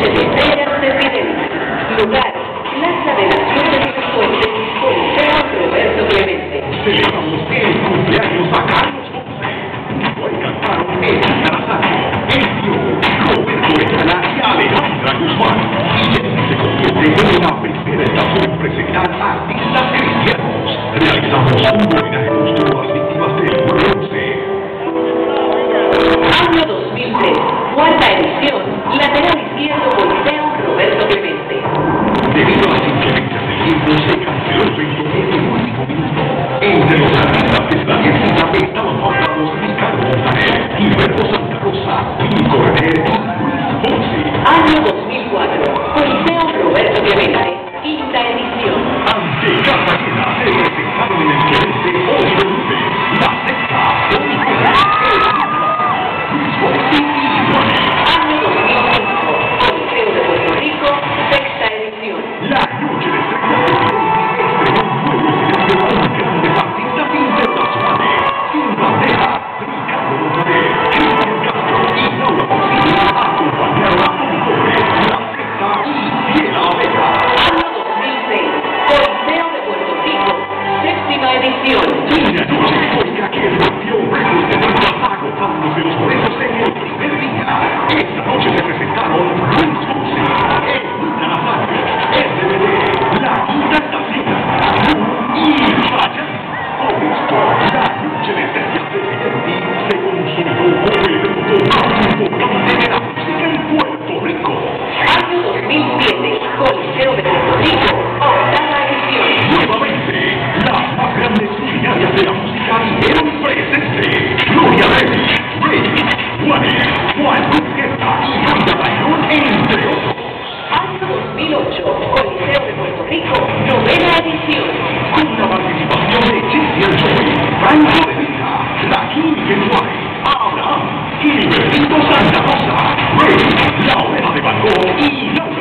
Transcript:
Noche de Estrellas de Firenze. Lugar, Plaza de Naciones de Fuentes, Coliseo Roberto Clemente. Celebramos el cumpleaños a Carlos Ponce. Hoy cantaron Elisa Nazario, Elio, Roberto Ayala y Alejandra Guzmán. Y este se convierte en la primera estación en presentar artistas cristianos. Realizamos un homenaje póstumo a las víctimas del bronce. Año 2003, cuarta edición, lateral izquierdo, Coliseo Roberto Clemente. Debido a las inclemencias del tiempo, se canceló el evento en el último minuto. Entre los artistas de la fiesta estaban pautados Ricardo Montaner, Gilberto Santa Rosa, Nico René y Luis Ponce. Año 2004, Coliseo Roberto Clemente, quinta edición. Ante casa llena se presentaron en el Clemente 8 luces, la sexta, Luis Ponce y Juanes. Año 2005, Coliseo de Puerto Rico, sexta edición. La noche de estrellas de Firenze estrenó un nuevo escenario con grandes artistas internacionales. Sin bandera, Ricardo Montaner, Cristian Castro y Laura Pausini acompañaron a Tom Torres, La Secta y Fiela Vega. Año 2006, Coliseo de Puerto Rico, séptima edición. Una noche histórica que rompió récords de ventas agotándose los boletos en el primer día. Esta noche se presentaron Luis Ponce, Elisa Nazario, RBD, La Quinta Estación, y Chayanne. Con esto, la noche de estrellas de Firenze se consolidó como el evento más importante de la música en Puerto Rico. Año 2007, Coliseo de Puerto Rico, octava edición. Nuevamente, las más grandes luminarias de la música vinieron presentes. Gloria Rey, Juanes, Juan Orquesta y Banda Bayón, entre otros. Año 2008, Coliseo de Puerto Rico, novena edición. Con la participación de Cristian Joy, Franco de Vita, Raquel Genway, Abraham, Gilbertito Santa Rosa, Rey, La Oveja de Van Gogh y Laura